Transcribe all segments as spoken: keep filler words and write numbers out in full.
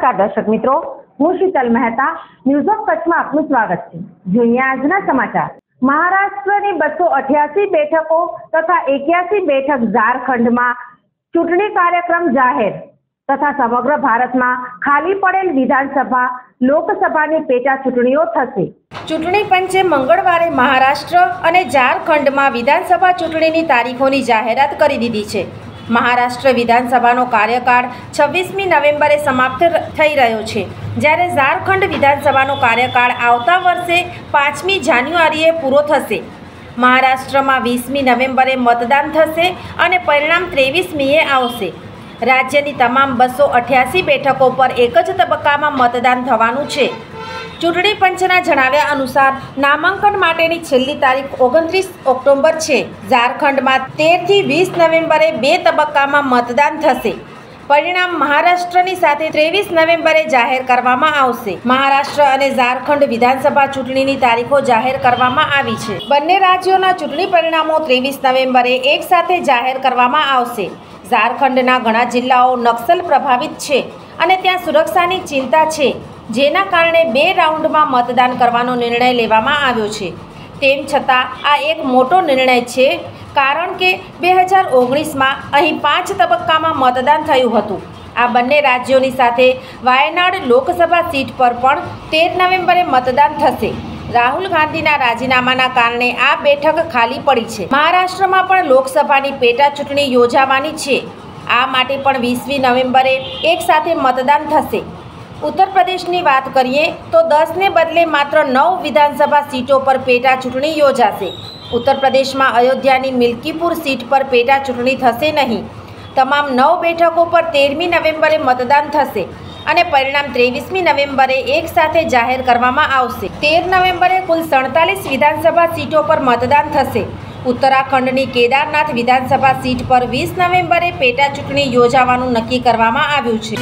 नमस्कार दर्शक मित्रों, हूँ शीतल मेहता न्यूज ऑफ कच्छ में आपનું સ્વાગત છે। જોઈએ આજના સમાચાર। મહારાષ્ટ્રની બસો અઠ્યાસી બેઠકો તથા એક્યાસી બેઠક ઝારખંડમાં ચૂંટણી કાર્યક્રમ જાહેર તથા સમગ્ર ભારતમાં ખાલી પડેલ વિધાનસભા લોકસભાની પેટા ચૂંટણીઓ થશે। ચૂંટણી પંચે મંગળવારે મહારાષ્ટ્ર અને ઝારખંડમાં વિધાનસભા ચૂંટણીની તારીખોની જાહેરાત કરી દીધી છે। મહારાષ્ટ્ર વિધાનસભાનો કાર્યકાળ છવ્વીસમી નવેમ્બરે સમાપ્ત થઈ રહ્યો છે, જ્યારે ઝારખંડ વિધાનસભાનો કાર્યકાળ આવતા વર્ષે પાંચમી જાન્યુઆરીએ પૂરો થશે। મહારાષ્ટ્રમાં વીસમી નવેમ્બરે મતદાન થશે અને પરિણામ ત્રેવીસમીએ આવશે। રાજ્યની તમામ બસો અઠ્યાસી બેઠકો પર એક જ તબક્કામાં મતદાન થવાનું છે। ચૂંટણી પંચના જણાવ્યા અનુસાર નામાંકન માટેની છેલ્લી તારીખ ઓગણત્રીસ ઓક્ટોબર છે। ઝારખંડમાં તેરથી વીસ નવેમ્બરે બે તબક્કામાં મતદાન થશે। પરિણામ મહારાષ્ટ્રની સાથે ત્રેવીસ નવેમ્બરે જાહેર કરવામાં આવશે। મહારાષ્ટ્ર અને ઝારખંડ વિધાનસભા ચૂંટણીની તારીખો જાહેર કરવામાં આવી છે। બંને રાજ્યોના ચૂંટણી પરિણામો ત્રેવીસ નવેમ્બરે એક સાથે જાહેર કરવામાં આવશે। ઝારખંડના ઘણા જિલ્લાઓ નક્સલ પ્રભાવિત છે અને ત્યાં સુરક્ષાની ચિંતા છે, જેના કારણે બે રાઉન્ડમાં મતદાન કરવાનો નિર્ણય લેવામાં આવ્યો છે। તેમ છતાં આ એક મોટો નિર્ણય છે, કારણ કે બે હજાર ઓગણીસમાં અહીં પાંચ તબક્કામાં મતદાન થયું હતું। આ બંને રાજ્યોની સાથે વાયનાડ લોકસભા સીટ પર પણ તેર નવેમ્બરે મતદાન થશે। રાહુલ ગાંધીના રાજીનામાના કારણે આ બેઠક ખાલી પડી છે। મહારાષ્ટ્રમાં પણ લોકસભાની પેટા ચૂંટણી યોજાવાની છે। આ માટે પણ વીસમી નવેમ્બરે એક સાથે મતદાન થશે। ઉત્તર પ્રદેશની વાત કરીએ તો દસને બદલે માત્ર નવ વિધાનસભા સીટો પર પેટા ચૂંટણી યોજાશે। ઉત્તર પ્રદેશમાં અયોધ્યાની મિલ્કીપુર સીટ પર પેટા ચૂંટણી થશે નહીં। તમામ નવ બેઠકો પર તેરમી નવેમ્બરે મતદાન થશે અને પરિણામ ત્રેવીસમી નવેમ્બરે એક સાથે જાહેર કરવામાં આવશે। તેર નવેમ્બરે કુલ સડતાલીસ વિધાનસભા સીટો પર મતદાન થશે। ઉત્તરાખંડની કેદારનાથ વિધાનસભા સીટ પર વીસ નવેમ્બરે પેટા ચૂંટણી યોજાવાનું નક્કી કરવામાં આવ્યું છે।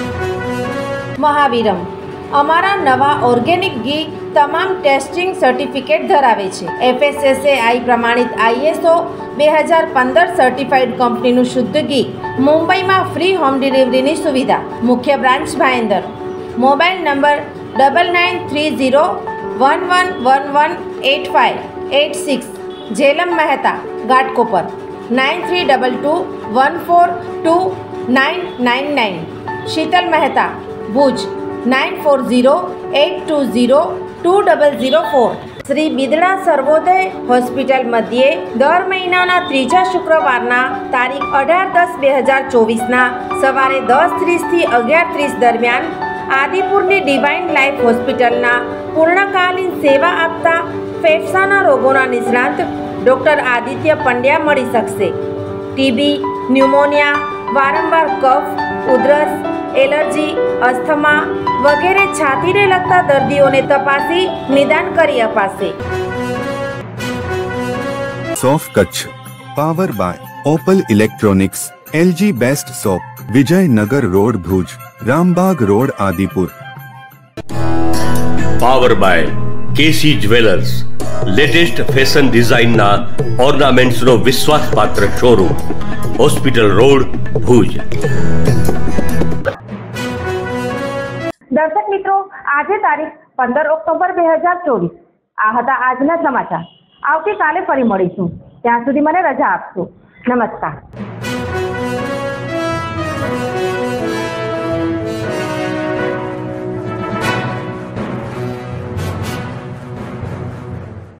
મહાવીરમ અમારા નવા ઓર્ગેનિક ઘી તમામ ટેસ્ટિંગ સર્ટિફિકેટ ધરાવે છે। એફએસએસએઆઈ પ્રમાણિત આઈએસઓ બે હજાર પંદર સર્ટિફાઈડ કંપનીનું શુદ્ધ ઘી મુંબઈમાં ફ્રી હોમ ડિલિવરીની સુવિધા। મુખ્ય branch Bhayandar. Mobile number double nine three zero one one one one eight five eight six. Jhelam Mehta Ghatkopar nine three double two one four two nine nine nine. Sheetal Mehta Bhuj nine four zero eight two zero two double zero four. Shri Bidada Sarvodaya hospital મધ્યે દર મહિનાના ત્રીજા શુક્રવારના તારીખ અઢાર દસ બે હજાર ચોવીસના સવારે દસ ત્રીસથી અગિયાર ત્રીસ દરમિયાન આદિપુરની ડિવાઇન લાઈફ હોસ્પિટલના પૂર્ણકાલીન સેવા આપતા ફેફસાના રોગોના નિષ્ણાત ડૉક્ટર આદિત્ય પંડ્યા મળી શકશે। ટીબી, ન્યુમોનિયા, વારંવાર કફ, ઉધરસ, એલર્જી, અસ્થમા વગેરે છાતીને લગતા દર્દીઓને તપાસી નિદાન કરી અપાશે। સોફ Kutch power by Opal electronics, LG best shop, Vijaynagar road Bhuj, Rambag road Adipur. Power by KC jewellers, latest fashion ડિઝાઇનના ઓર્નામેન્ટ્સનો વિશ્વાસપાત્ર શોરૂમ, હોસ્પિટલ રોડ ભુજ। દર્શક મિત્રો, આજે તારીખ પંદર ઓક્ટોબર બે હજાર ચોવીસ। આ હતા આજના સમાચાર। આવતીકાલે ફરી મળીશું, ત્યાં સુધી મને રજા આપશો। નમસ્કાર।